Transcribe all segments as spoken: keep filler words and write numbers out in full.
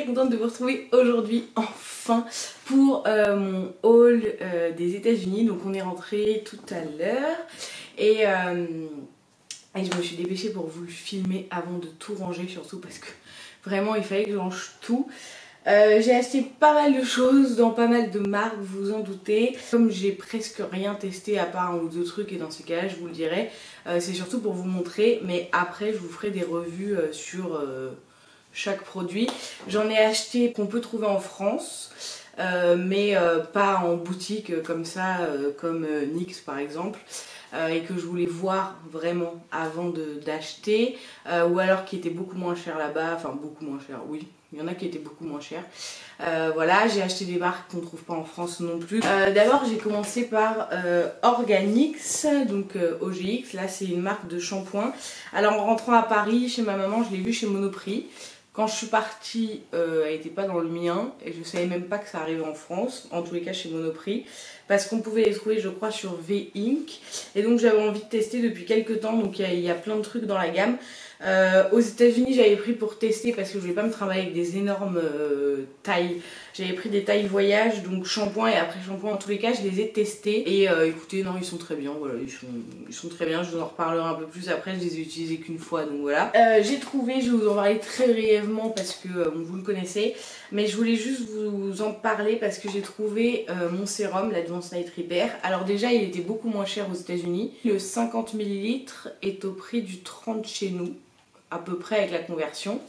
contente de vous retrouver aujourd'hui enfin pour euh, mon haul euh, des États-Unis. Donc on est rentré tout à l'heure et, euh, et je me suis dépêchée pour vous le filmer avant de tout ranger, surtout parce que vraiment il fallait que je range tout. Euh, j'ai acheté pas mal de choses dans pas mal de marques, vous vous en doutez. Comme j'ai presque rien testé à part un ou deux trucs, et dans ces cas-là je vous le dirai, euh, c'est surtout pour vous montrer, mais après je vous ferai des revues euh, sur euh, chaque produit. J'en ai acheté qu'on peut trouver en France, euh, mais euh, pas en boutique euh, comme ça, euh, comme euh, N Y X par exemple. Euh, et que je voulais voir vraiment avant d'acheter, euh, ou alors qui était beaucoup moins cher là-bas, enfin beaucoup moins cher, oui, il y en a qui étaient beaucoup moins chers. Euh, voilà, j'ai acheté des marques qu'on ne trouve pas en France non plus. Euh, D'abord j'ai commencé par euh, Organix, donc euh, O G X, là c'est une marque de shampoing. Alors en rentrant à Paris chez ma maman, je l'ai vu chez Monoprix. Quand je suis partie, euh, elle n'était pas dans le mien et je savais même pas que ça arrivait en France, en tous les cas chez Monoprix, parce qu'on pouvait les trouver je crois sur V Inc. Et donc j'avais envie de tester depuis quelques temps, donc il y, y a plein de trucs dans la gamme. Euh, aux États-Unis j'avais pris pour tester parce que je voulais pas me travailler avec des énormes euh, tailles. J'avais pris des tailles voyage, donc shampoing et après shampoing, en tous les cas je les ai testés et euh, écoutez, non ils sont très bien, voilà, ils sont, ils sont très bien, je vous en reparlerai un peu plus après, je les ai utilisés qu'une fois donc voilà. Euh, j'ai trouvé, je vais vous en parler très brièvement parce que euh, vous le connaissez, mais je voulais juste vous en parler parce que j'ai trouvé euh, mon sérum, l'Advanced Night Repair. Alors déjà il était beaucoup moins cher aux États-Unis, le cinquante millilitres est au prix du trente chez nous, à peu près avec la conversion.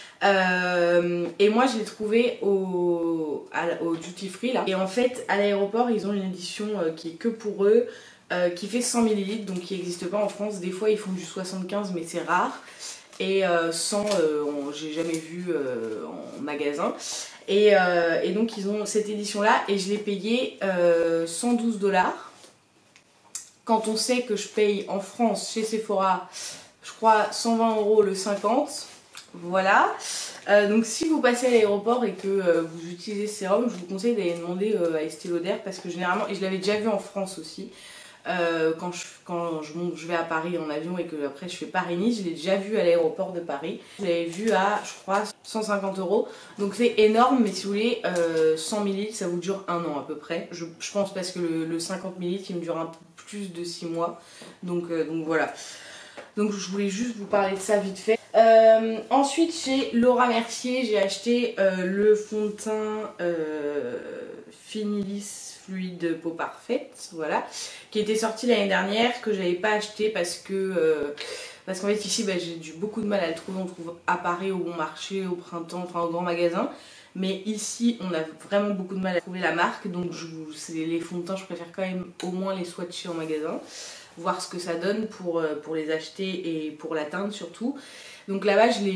Euh, et moi je l'ai trouvé au, à, au duty free là. Et en fait à l'aéroport ils ont une édition euh, qui est que pour eux, euh, qui fait cent millilitres, donc qui n'existe pas en France. Des fois ils font du soixante-quinze mais c'est rare. Et euh, cent, euh, j'ai jamais vu euh, en magasin. Et, euh, et donc ils ont cette édition là et je l'ai payé euh, cent douze dollars. Quand on sait que je paye en France chez Sephora, je crois cent vingt euros le cinquante. Voilà, euh, donc si vous passez à l'aéroport et que euh, vous utilisez ce sérum, je vous conseille d'aller demander euh, à Estée Lauder parce que généralement, et je l'avais déjà vu en France aussi, euh, quand, je, quand je, monte, je vais à Paris en avion et que après je fais Paris-Nice, je l'ai déjà vu à l'aéroport de Paris. Je l'avais vu à, je crois, cent cinquante euros, donc c'est énorme, mais si vous voulez, euh, cent millilitres ça vous dure un an à peu près. Je, je pense parce que le, le cinquante millilitres il me dure un peu plus de six mois, donc, euh, donc voilà. Donc je voulais juste vous parler de ça vite fait. Euh, ensuite chez Laura Mercier j'ai acheté euh, le fond de teint euh, Finilis Fluide Peau Parfaite, voilà, qui était sorti l'année dernière, que j'avais pas acheté parce que euh, parce qu'en fait ici bah, j'ai eu beaucoup de mal à le trouver. On le trouve à Paris au bon marché, au printemps, enfin au grand magasin. Mais ici on a vraiment beaucoup de mal à trouver la marque, donc je vous, les fonds de teint je préfère quand même au moins les swatcher en magasin, voir ce que ça donne pour, pour les acheter et pour l'atteindre surtout. Donc là-bas je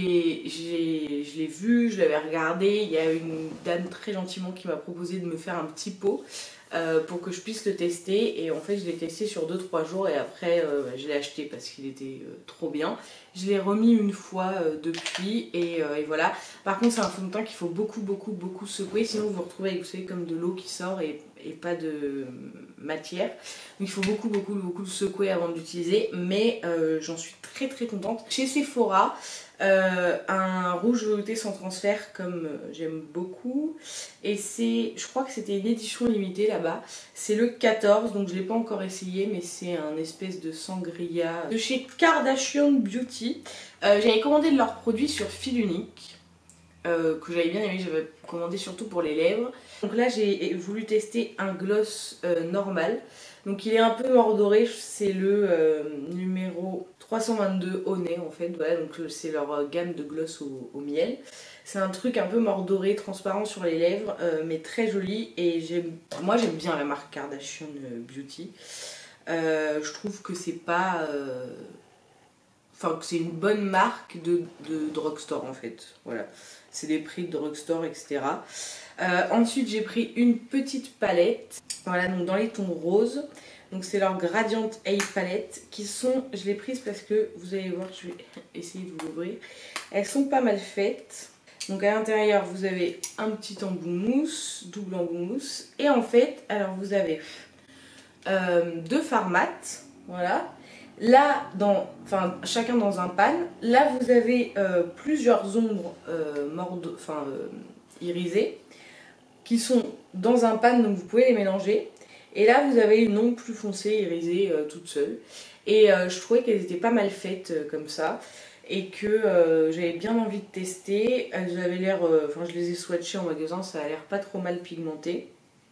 l'ai vu, je l'avais regardé, il y a une dame très gentiment qui m'a proposé de me faire un petit pot euh, pour que je puisse le tester, et en fait je l'ai testé sur deux trois jours et après euh, bah, je l'ai acheté parce qu'il était euh, trop bien. Je l'ai remis une fois euh, depuis et, euh, et voilà. Par contre c'est un fond de teint qu'il faut beaucoup beaucoup beaucoup secouer, sinon vous vous retrouvez avec, vous savez, comme de l'eau qui sort et, et pas de matière. Donc il faut beaucoup beaucoup beaucoup le secouer avant de l'utiliser, mais euh, j'en suis très très contente. Chez Sephora, euh, un rouge velouté sans transfert comme euh, j'aime beaucoup, et c'est, je crois que c'était une édition limitée là-bas, c'est le quatorze, donc je l'ai pas encore essayé, mais c'est un espèce de sangria de chez Kardashian Beauty. Euh, j'avais commandé de leurs produits sur fil unique, euh, que j'avais bien aimé, j'avais commandé surtout pour les lèvres. Donc là j'ai voulu tester un gloss euh, normal, donc il est un peu mordoré, c'est le euh, numéro trois cent vingt-deux au nez en fait, voilà, donc c'est leur gamme de gloss au, au miel. C'est un truc un peu mordoré, transparent sur les lèvres, euh, mais très joli, et moi j'aime bien la marque Kardashian Beauty. Euh, je trouve que c'est pas... Euh... Enfin, que c'est une bonne marque de, de drugstore en fait, voilà. C'est des prix de drugstore, et cetera. Euh, ensuite j'ai pris une petite palette, voilà, donc dans les tons roses. Donc c'est leur Gradient Eye Palette, qui sont, je l'ai prise parce que vous allez voir, je vais essayer de vous l'ouvrir. Elles sont pas mal faites. Donc à l'intérieur vous avez un petit embout mousse, double embout mousse. Et en fait, alors vous avez euh, deux fards mat, voilà. Là, dans, enfin chacun dans un pan. Là vous avez euh, plusieurs ombres euh, mordes, enfin... Euh, irisés qui sont dans un pan, donc vous pouvez les mélanger. Et là vous avez une ombre plus foncée irisée euh, toute seule. Et euh, je trouvais qu'elles étaient pas mal faites euh, comme ça. Et que euh, j'avais bien envie de tester. Elles avaient l'air, euh, enfin je les ai swatchées en magasin, ça a l'air pas trop mal pigmenté.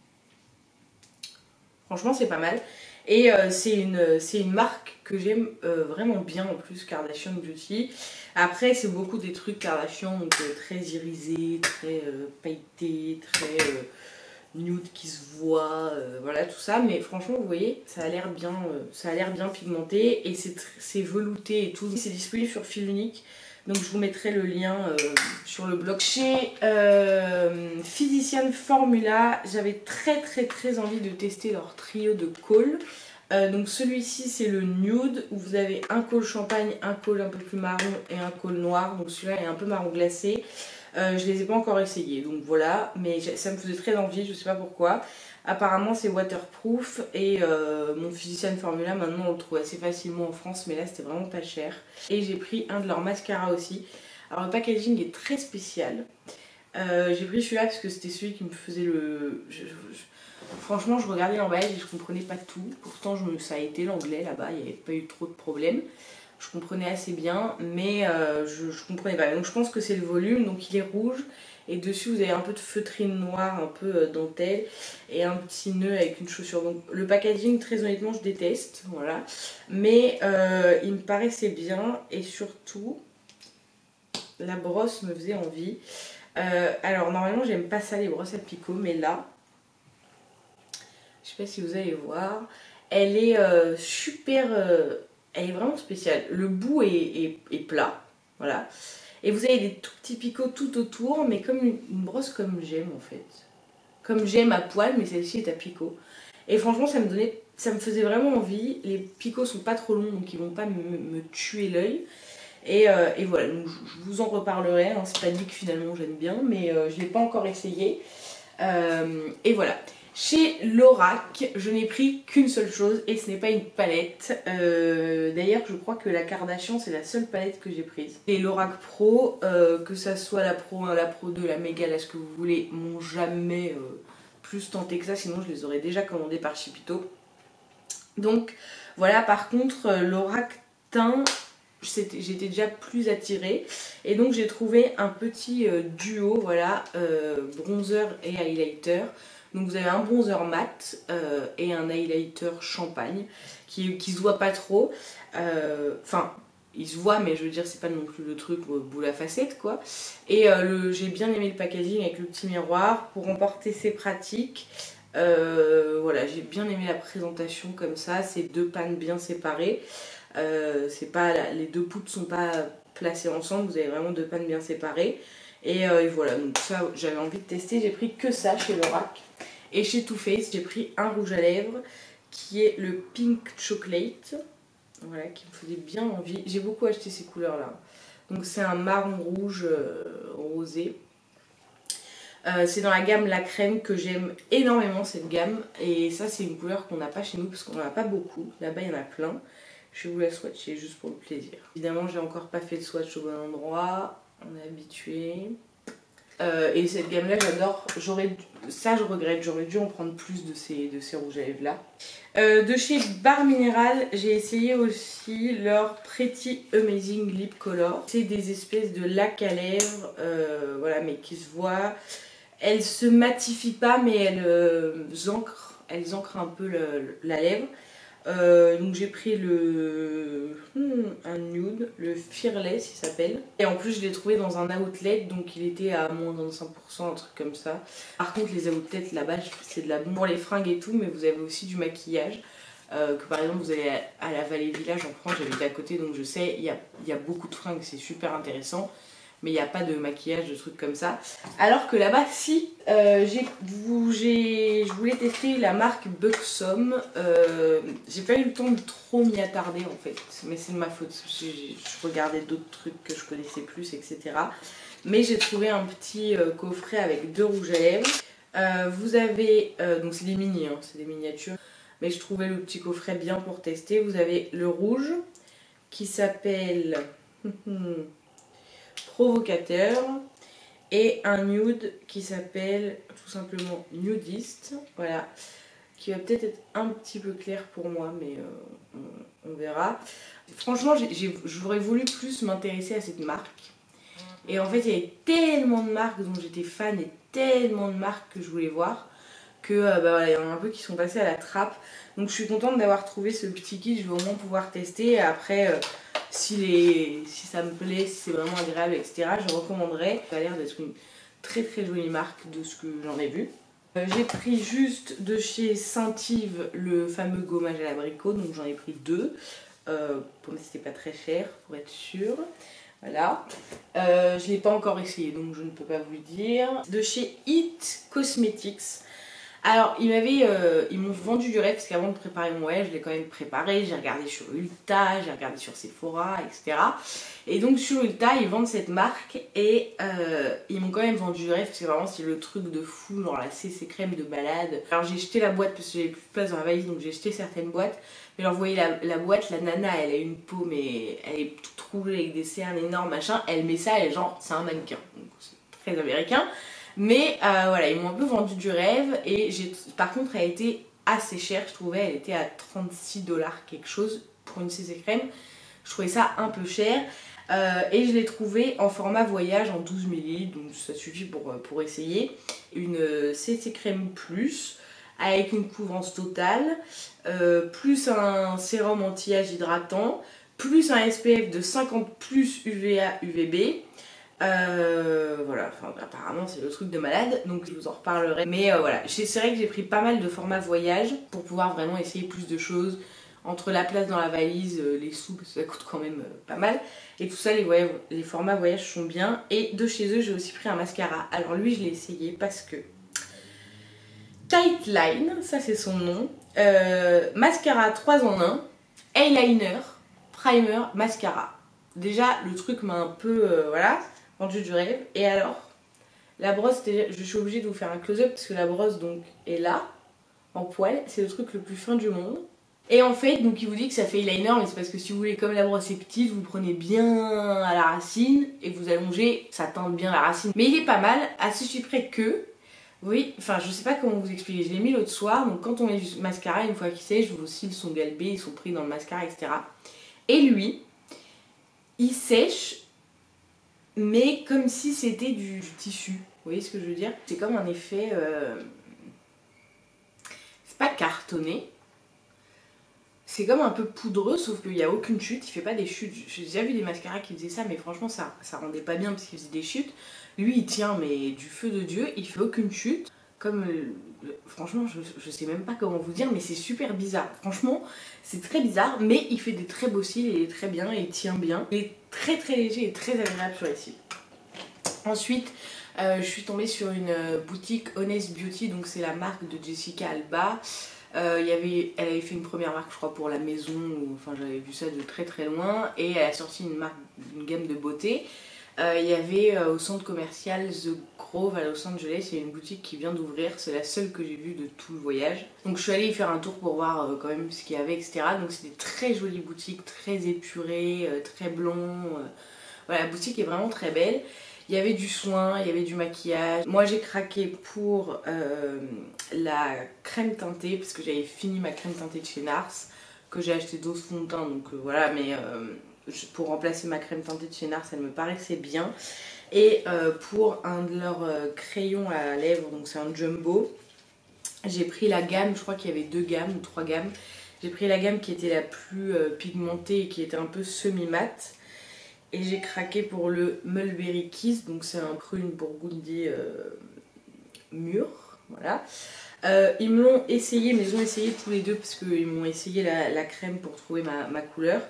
Franchement c'est pas mal. Et euh, c'est une, c'est une marque que j'aime euh, vraiment bien en plus, Kardashian Beauty. Après c'est beaucoup des trucs Kardashian, donc euh, très irisés, très euh, pailletés, très euh, nude qui se voit, euh, voilà tout ça. Mais franchement vous voyez, ça a l'air bien, euh, ça a l'air bien pigmenté et c'est velouté et tout. C'est disponible sur fil unique. Donc je vous mettrai le lien euh, sur le blog. Chez euh, Physician Formula, j'avais très très très envie de tester leur trio de col. Euh, donc celui-ci c'est le nude où vous avez un col champagne, un col un peu plus marron et un col noir. Donc celui-là est un peu marron glacé. Euh, je les ai pas encore essayés, donc voilà. Mais ça me faisait très envie, je sais pas pourquoi. Apparemment c'est waterproof et euh, mon Physician Formula maintenant on le trouve assez facilement en France, mais là c'était vraiment pas cher. Et j'ai pris un de leurs mascaras aussi. Alors le packaging est très spécial. Euh, j'ai pris celui-là parce que c'était celui qui me faisait le... Je, je... Franchement je regardais l'emballage et je comprenais pas tout. Pourtant je me... ça a été l'anglais là-bas, il n'y avait pas eu trop de problèmes. Je comprenais assez bien, mais euh, je, je comprenais pas. Donc je pense que c'est le volume, donc il est rouge. Et dessus vous avez un peu de feutrine noire, un peu euh, dentelle. Et un petit nœud avec une chaussure. Donc le packaging, très honnêtement, je déteste. Voilà. Mais euh, il me paraissait bien. Et surtout, la brosse me faisait envie. Euh, alors normalement, j'aime pas ça les brosses à picot. Mais là, je sais pas si vous allez voir. Elle est euh, super... Euh, elle est vraiment spéciale. Le bout est, est, est plat. Voilà. Et vous avez des tout petits picots tout autour, mais comme une, une brosse comme j'aime en fait. Comme j'aime à poil, mais celle-ci est à picot. Et franchement, ça me donnait, ça me faisait vraiment envie. Les picots sont pas trop longs, donc ils vont pas me, me tuer l'œil. Et, euh, et voilà, donc je vous en reparlerai. Hein. C'est pas dit que finalement j'aime bien, mais euh, je l'ai pas encore essayé. Euh, et voilà. Chez Lorac, je n'ai pris qu'une seule chose et ce n'est pas une palette. Euh, D'ailleurs, je crois que la Kardashian, c'est la seule palette que j'ai prise. Et Lorac Pro, euh, que ça soit la Pro un, la Pro deux, la Méga, là, ce que vous voulez, m'ont jamais euh, plus tenté que ça. Sinon, je les aurais déjà commandées par Chipito. Donc, voilà, par contre, euh, Lorac Teint, j'étais déjà plus attirée. Et donc, j'ai trouvé un petit euh, duo, voilà, euh, bronzer et highlighter. Donc vous avez un bronzer mat euh, et un highlighter champagne qui, qui se voit pas trop. Enfin, euh, il se voit, mais je veux dire, c'est pas non plus le truc euh, boule à facettes quoi. Et euh, j'ai bien aimé le packaging avec le petit miroir. Pour emporter, c'est pratique. Euh, voilà, j'ai bien aimé la présentation comme ça. C'est deux pannes bien séparées. Euh, c'est pas, les deux poutres sont pas placées ensemble. Vous avez vraiment deux pannes bien séparées. Et, euh, et voilà, donc ça j'avais envie de tester. J'ai pris que ça chez Lorac. Et chez Too Faced, j'ai pris un rouge à lèvres qui est le Pink Chocolate. Voilà, qui me faisait bien envie. J'ai beaucoup acheté ces couleurs-là. Donc c'est un marron rouge euh, rosé. Euh, c'est dans la gamme La Crème que j'aime énormément cette gamme. Et ça c'est une couleur qu'on n'a pas chez nous parce qu'on n'en a pas beaucoup. Là-bas il y en a plein. Je vais vous la swatcher juste pour le plaisir. Évidemment j'ai encore pas fait de swatch au bon endroit. On est habitué. Euh, et cette gamme là j'adore, j'aurais ça je regrette, j'aurais dû en prendre plus de ces, de ces rouges à lèvres là. Euh, de chez Barre Minéral, j'ai essayé aussi leur Pretty Amazing Lip Color. C'est des espèces de lacs à lèvres, euh, voilà, mais qui se voient. Elles se matifient pas, mais elles euh, ancrent, elles ancrent un peu le, la lèvre. Euh, donc j'ai pris le hmm, un nude, le Fearless il s'appelle. Et en plus je l'ai trouvé dans un outlet, donc il était à moins vingt-cinq pour cent, un truc comme ça. Par contre les outlets là-bas c'est de la bombe pour les fringues et tout, mais vous avez aussi du maquillage. Euh, que par exemple vous allez à la Vallée Village en France, j'habite à côté donc je sais, il y a, y a beaucoup de fringues, c'est super intéressant. Mais il n'y a pas de maquillage, de trucs comme ça. Alors que là-bas, si, euh, je voulais tester la marque Buxom. Euh, j'ai pas eu le temps de trop m'y attarder en fait. Mais c'est de ma faute. Je regardais d'autres trucs que je connaissais plus, et cetera. Mais j'ai trouvé un petit euh, coffret avec deux rouges à lèvres. Euh, vous avez, euh, donc c'est des mini, hein, c'est des miniatures. Mais je trouvais le petit coffret bien pour tester. Vous avez le rouge qui s'appelle... Provocateur et un nude qui s'appelle tout simplement Nudist, voilà, qui va peut-être être un petit peu clair pour moi, mais euh, on, on verra. Franchement, j'aurais voulu plus m'intéresser à cette marque. Et en fait, il y avait tellement de marques dont j'étais fan et tellement de marques que je voulais voir que euh, bah voilà, il y en a un peu qui sont passés à la trappe. Donc je suis contente d'avoir trouvé ce petit kit, je vais au moins pouvoir tester. Et après, euh, si, les, si ça me plaît, si c'est vraiment agréable, et cetera, je recommanderais. Ça a l'air d'être une très très jolie marque de ce que j'en ai vu. Euh, j'ai pris juste de chez Saint-Yves le fameux gommage à l'abricot, donc j'en ai pris deux. Euh, pour moi, c'était pas très cher, pour être sûr. Voilà. Euh, je ne l'ai pas encore essayé, donc je ne peux pas vous le dire. De chez It Cosmetics. Alors, ils m'avaient, euh, ils m'ont vendu du rêve parce qu'avant de préparer mon voyage, je l'ai quand même préparé. J'ai regardé sur Ulta, j'ai regardé sur Sephora, et cetera. Et donc sur Ulta, ils vendent cette marque et euh, ils m'ont quand même vendu du rêve parce que vraiment c'est le truc de fou, genre la C C crème de balade. Alors j'ai jeté la boîte parce que j'avais plus de place dans la valise, donc j'ai jeté certaines boîtes. Mais alors vous voyez la, la boîte, la nana, elle a une peau mais elle est toute rouge avec des cernes énormes, machin. Elle met ça, elle est genre, c'est un mannequin. Donc c'est très américain. Mais euh, voilà, ils m'ont un peu vendu du rêve et j'ai, par contre elle était assez chère, je trouvais, elle était à trente-six dollars quelque chose pour une C C crème. Je trouvais ça un peu cher euh, et je l'ai trouvé en format voyage en douze millilitres, donc ça suffit pour, pour essayer. Une C C crème plus avec une couvrance totale, euh, plus un sérum anti-âge hydratant, plus un S P F de cinquante plus U V A U V B. Euh, voilà, enfin, apparemment c'est le truc de malade, donc je vous en reparlerai. Mais euh, voilà, c'est vrai que j'ai pris pas mal de formats voyage pour pouvoir vraiment essayer plus de choses. Entre la place dans la valise, euh, les sous, parce que ça coûte quand même euh, pas mal. Et tout ça, les, voyages, les formats voyage sont bien. Et de chez eux, j'ai aussi pris un mascara. Alors lui, je l'ai essayé parce que... Tightline, ça c'est son nom. Euh, mascara trois en un, eyeliner, primer, mascara. Déjà, le truc m'a un peu... Euh, voilà... vendu du rêve. Et alors, la brosse, je suis obligée de vous faire un close-up parce que la brosse donc est là, en poil. C'est le truc le plus fin du monde. Et en fait, donc il vous dit que ça fait eyeliner, mais c'est parce que si vous voulez, comme la brosse est petite, vous prenez bien à la racine et vous allongez, ça teinte bien la racine. Mais il est pas mal, à ceci près que, oui, enfin je sais pas comment vous expliquer, je l'ai mis l'autre soir, donc quand on met du mascara, une fois qu'il sèche, vos cils sont galbés, ils sont pris dans le mascara, et cetera. Et lui, il sèche, mais comme si c'était du, du tissu. Vous voyez ce que je veux dire? C'est comme un effet... Euh... C'est pas cartonné. C'est comme un peu poudreux, sauf qu'il n'y a aucune chute. Il fait pas des chutes. J'ai déjà vu des mascaras qui faisaient ça, mais franchement, ça, ça rendait pas bien parce qu'il faisait des chutes. Lui, il tient, mais du feu de Dieu. Il fait aucune chute. Comme... Euh, franchement, je, je sais même pas comment vous dire, mais c'est super bizarre. Franchement, c'est très bizarre, mais il fait des très beaux cils, il est très bien, il tient bien. Il est très très léger et très agréable sur les cils. Ensuite, euh, je suis tombée sur une boutique Honest Beauty, donc c'est la marque de Jessica Alba. Euh, y avait, elle avait fait une première marque, je crois, pour la maison, ou, enfin j'avais vu ça de très très loin, et elle a sorti une marque, une gamme de beauté. Il euh, y avait euh, au centre commercial The Grove à Los Angeles, il y a une boutique qui vient d'ouvrir, c'est la seule que j'ai vue de tout le voyage. Donc je suis allée y faire un tour pour voir euh, quand même ce qu'il y avait, et cetera. Donc c'est des très jolies boutiques, très épurées, euh, très blond. Euh. Voilà, la boutique est vraiment très belle. Il y avait du soin, il y avait du maquillage. Moi j'ai craqué pour euh, la crème teintée parce que j'avais fini ma crème teintée de chez Nars, que j'ai acheté d'autres fonds de teint, donc euh, voilà, mais euh, pour remplacer ma crème teintée de chez Nars, elle me paraissait bien. Et euh, pour un de leurs euh, crayons à lèvres, donc c'est un jumbo, j'ai pris la gamme, je crois qu'il y avait deux gammes ou trois gammes. J'ai pris la gamme qui était la plus euh, pigmentée et qui était un peu semi-mat. Et j'ai craqué pour le Mulberry Kiss, donc c'est un prune burgundy euh, mûr, voilà. Euh, ils me l'ont essayé, mais ils ont essayé tous les deux parce qu'ils m'ont essayé la, la crème pour trouver ma, ma couleur.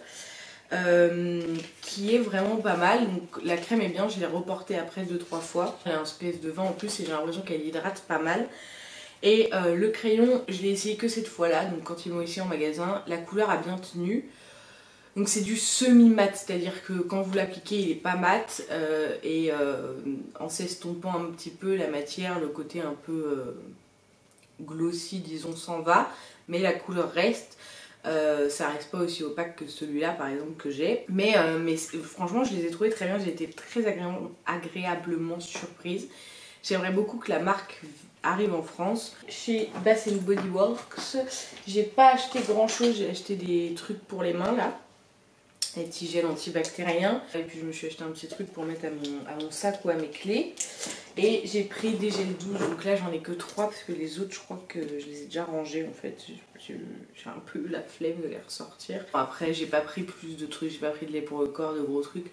Euh, qui est vraiment pas mal, donc la crème est bien, je l'ai reportée après deux trois fois. Elle a un espèce de vent en plus et j'ai l'impression qu'elle hydrate pas mal. Et euh, le crayon, je l'ai essayé que cette fois-là, donc quand ils m'ont essayé en magasin, la couleur a bien tenu. Donc c'est du semi-mat, c'est-à-dire que quand vous l'appliquez, il est pas mat euh, et euh, en s'estompant un petit peu la matière, le côté un peu euh, glossy, disons, s'en va, mais la couleur reste. Euh, ça reste pas aussi opaque que celui-là par exemple que j'ai. Mais, euh, mais franchement je les ai trouvés très bien, j'ai été très agréablement, agréablement surprise. J'aimerais beaucoup que la marque arrive en France. Chez Bath and Body Works, j'ai pas acheté grand chose, j'ai acheté des trucs pour les mains là. Des petits gels antibactériens. Et puis je me suis acheté un petit truc pour mettre à mon, à mon sac ou à mes clés. Et j'ai pris des gels douche, donc là j'en ai que trois parce que les autres je crois que je les ai déjà rangés en fait. J'ai un peu la flemme de les ressortir. Après j'ai pas pris plus de trucs, j'ai pas pris de lait pour le corps, de gros trucs.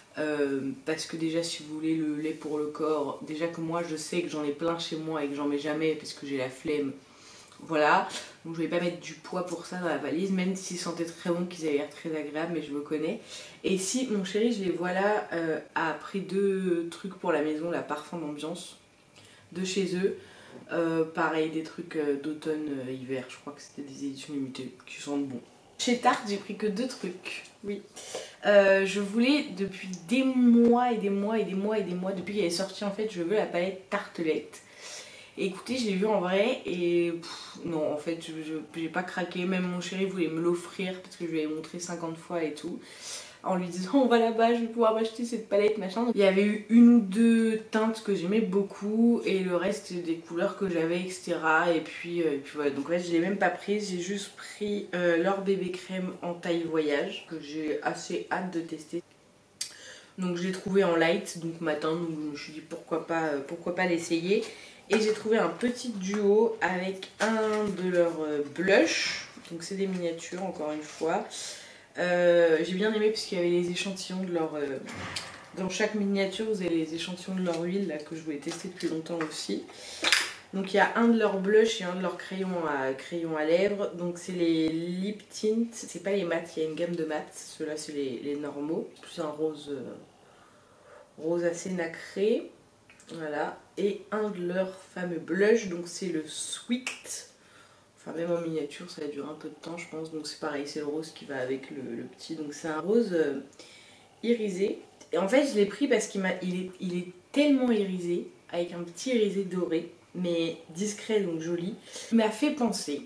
Euh, parce que déjà si vous voulez le lait pour le corps, déjà que moi je sais que j'en ai plein chez moi et que j'en mets jamais parce que j'ai la flemme. Voilà, donc je vais pas mettre du poids pour ça dans la valise, même s'ils sentaient très bon, qu'ils avaient l'air très agréables, mais je me connais. Et si mon chéri, je les voilà, euh, a pris deux trucs pour la maison, la parfum d'ambiance de chez eux. Euh, pareil, des trucs euh, d'automne-hiver, je crois que c'était des éditions limitées qui sentent bon. Chez Tarte, j'ai pris que deux trucs, oui. Euh, je voulais depuis des mois et des mois et des mois et des mois, depuis qu'elle est sortie en fait, je veux la palette Tartelette. Et écoutez, je l'ai vu en vrai et pff, non, en fait, je j'ai pas craqué. Même mon chéri voulait me l'offrir parce que je lui ai montré cinquante fois et tout. En lui disant, on va là-bas, je vais pouvoir m'acheter cette palette, machin. Il y avait eu une ou deux teintes que j'aimais beaucoup et le reste des couleurs que j'avais, et cetera. Et puis, euh, et puis voilà, donc là, je l'ai même pas prise. J'ai juste pris euh, leur bébé crème en taille voyage que j'ai assez hâte de tester. Donc je l'ai trouvé en light, donc matin, donc je me suis dit pourquoi pas, euh, pourquoi pas l'essayer. Et j'ai trouvé un petit duo avec un de leurs blushs. Donc c'est des miniatures encore une fois. Euh, j'ai bien aimé parce qu'il y avait les échantillons de leur... Euh, dans chaque miniature vous avez les échantillons de leur huile là, que je voulais tester depuis longtemps aussi. Donc il y a un de leurs blushs et un de leurs crayons à, crayons à lèvres. Donc c'est les lip tint. C'est pas les mats, il y a une gamme de mats. Ceux-là c'est les, les normaux. Plus un rose, euh, rose assez nacré. Voilà, et un de leurs fameux blushs, donc c'est le Sweet. Enfin même en miniature ça va durer un peu de temps je pense, donc c'est pareil, c'est le rose qui va avec le, le petit. Donc c'est un rose euh, irisé. Et en fait je l'ai pris parce qu'il il est, il est tellement irisé, avec un petit irisé doré, mais discret donc joli. Il m'a fait penser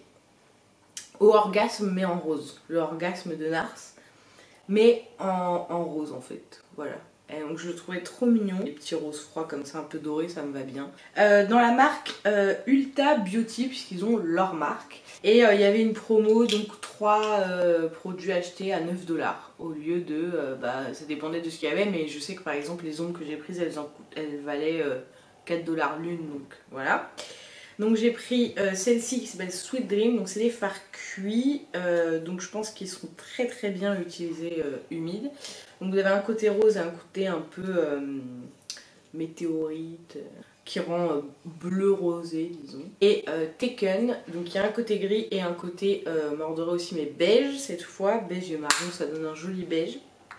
au orgasme mais en rose, le orgasme de Nars, mais en, en rose en fait, voilà. Et donc je le trouvais trop mignon, les petits roses froids comme ça un peu dorés, ça me va bien. Euh, dans la marque euh, Ulta Beauty, puisqu'ils ont leur marque. Et euh, il y avait une promo, donc trois euh, produits achetés à neuf dollars au lieu de, euh, bah ça dépendait de ce qu'il y avait, mais je sais que par exemple les ombres que j'ai prises elles, en, elles valaient euh, quatre dollars l'une, donc voilà. Donc j'ai pris euh, celle-ci qui s'appelle Sweet Dream, donc c'est des fards cuits, euh, donc je pense qu'ils seront très très bien utilisés euh, humides. Donc vous avez un côté rose et un côté un peu euh, météorite, euh, qui rend euh, bleu rosé disons. Et euh, Taken, donc il y a un côté gris et un côté euh, mordoré aussi mais beige cette fois, beige et marron, ça donne un joli beige.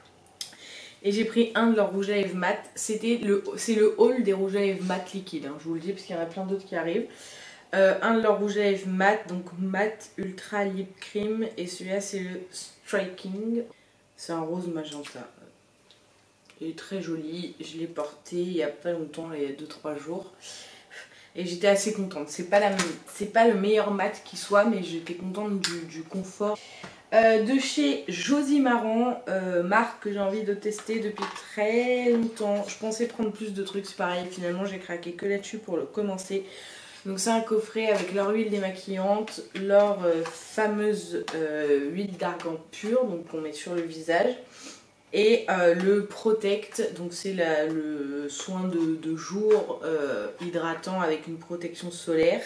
Et j'ai pris un de leurs rouges à lèvres mat. C'était le, c'est le haul des rouges à lèvres mat liquides, hein, je vous le dis parce qu'il y en a plein d'autres qui arrivent. Euh, un de leurs rouges à lèvres mat, donc mat ultra lip cream. Et celui-là c'est le Striking. C'est un rose magenta. Il est très joli. Je l'ai porté il y a pas longtemps, il y a deux trois jours. Et j'étais assez contente. C'est pas, la, c'est pas le meilleur mat qui soit, mais j'étais contente du, du confort. Euh, de chez Josie Maran, euh, marque que j'ai envie de tester depuis très longtemps. Je pensais prendre plus de trucs, c'est pareil, finalement j'ai craqué que là-dessus pour le commencer. Donc c'est un coffret avec leur huile démaquillante, leur euh, fameuse euh, huile d'argan pure, donc qu'on met sur le visage. Et euh, le Protect, donc c'est le soin de, de jour euh, hydratant avec une protection solaire.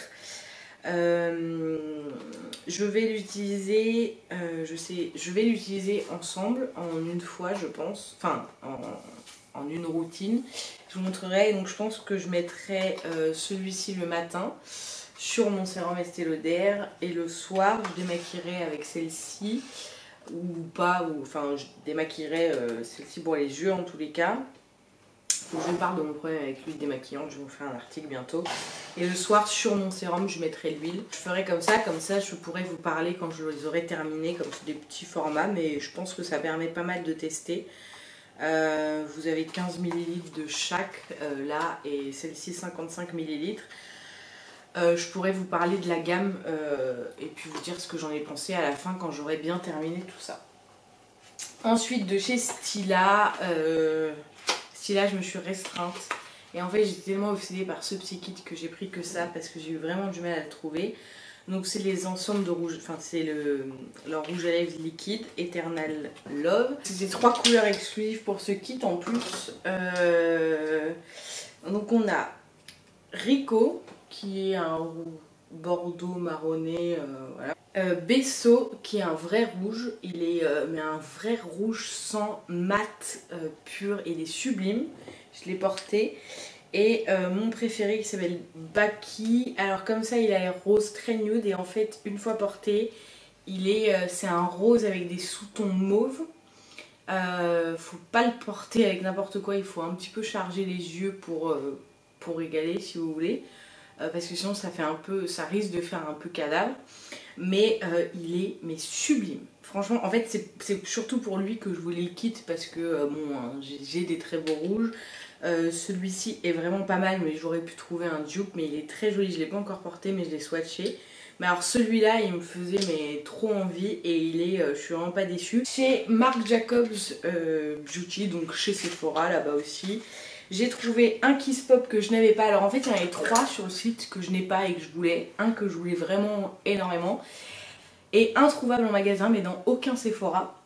Euh, je vais l'utiliser, euh, je sais, je vais l'utiliser ensemble en une fois, je pense, enfin en, en une routine. Je vous montrerai. Donc je pense que je mettrai euh, celui-ci le matin sur mon sérum Estée Lauder et le soir je démaquillerai avec celle-ci ou pas, ou enfin je démaquillerai euh, celle-ci pour les yeux en tous les cas. Faut que je parle de mon problème avec l'huile démaquillante, je vais vous faire un article bientôt. Et le soir sur mon sérum je mettrai l'huile. Je ferai comme ça, comme ça je pourrai vous parler quand je les aurai terminés, comme c'est des petits formats, mais je pense que ça permet pas mal de tester. Euh, vous avez quinze millilitres de chaque euh, là, et celle-ci cinquante-cinq millilitres. Euh, je pourrais vous parler de la gamme euh, et puis vous dire ce que j'en ai pensé à la fin quand j'aurai bien terminé tout ça. Ensuite de chez Stila, euh, Stila je me suis restreinte et en fait j'étais tellement obsédée par ce petit kit que j'ai pris que ça parce que j'ai eu vraiment du mal à le trouver. Donc c'est les ensembles de rouge, enfin c'est le leur rouge à lèvres liquide Eternal Love. C'est des trois couleurs exclusives pour ce kit en plus. Euh, donc on a Rico qui est un bordeaux marronné, euh, voilà. Euh, Besso qui est un vrai rouge, il est euh, mais un vrai rouge sans mat euh, pur, il est sublime, je l'ai porté. Et euh, mon préféré qui s'appelle Baki, alors comme ça il a l'air rose très nude et en fait une fois porté, il est, euh, c'est un rose avec des sous-tons mauve. Euh, faut pas le porter avec n'importe quoi, il faut un petit peu charger les yeux pour, euh, pour égaler si vous voulez. Euh, parce que sinon ça fait un peu, ça risque de faire un peu cadavre. Mais euh, il est mais sublime. Franchement, en fait c'est surtout pour lui que je voulais le kit parce que euh, bon, hein, j'ai des très beaux rouges. Euh, celui-ci est vraiment pas mal mais j'aurais pu trouver un dupe, mais il est très joli, je l'ai pas encore porté mais je l'ai swatché. Mais alors celui-là il me faisait mais trop envie et il est, euh, je suis vraiment pas déçue. Chez Marc Jacobs euh, Beauty, donc chez Sephora là-bas aussi, j'ai trouvé un Kiss Pop que je n'avais pas. Alors en fait il y en avait trois sur le site que je n'ai pas et que je voulais. Un que je voulais vraiment énormément et introuvable en magasin mais dans aucun Sephora.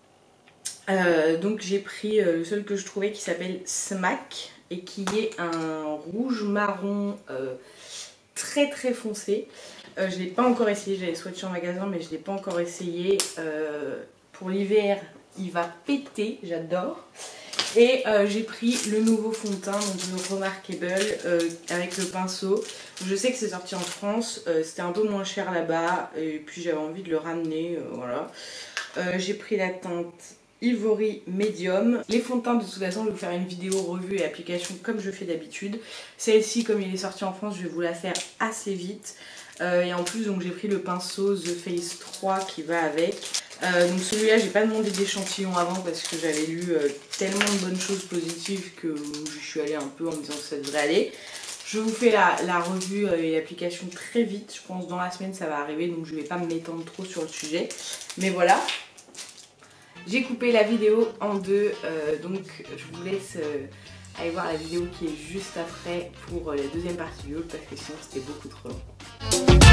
Euh, donc j'ai pris euh, le seul que je trouvais qui s'appelle Smack et qui est un rouge marron euh, très très foncé. Euh, je ne l'ai pas encore essayé, j'avais swatché en magasin mais je ne l'ai pas encore essayé. Euh, pour l'hiver il va péter, j'adore. Et euh, j'ai pris le nouveau fond de teint, donc le Remarkable euh, avec le pinceau. Je sais que c'est sorti en France, euh, c'était un peu moins cher là-bas et puis j'avais envie de le ramener, euh, voilà. Euh, j'ai pris la teinte Ivory Medium. Les fonds de teint de toute façon je vais vous faire une vidéo revue et application comme je fais d'habitude. Celle-ci comme il est sorti en France je vais vous la faire assez vite. Euh, et en plus donc j'ai pris le pinceau The Face trois qui va avec. Euh, donc celui-là j'ai pas demandé d'échantillon avant parce que j'avais lu euh, tellement de bonnes choses positives que je suis allée un peu en me disant que ça devrait aller. Je vous fais la, la revue et l'application très vite, je pense dans la semaine ça va arriver donc je vais pas m'étendre trop sur le sujet. Mais voilà. J'ai coupé la vidéo en deux, euh, donc je vous laisse euh, aller voir la vidéo qui est juste après pour euh, la deuxième partie du haul parce que sinon c'était beaucoup trop long.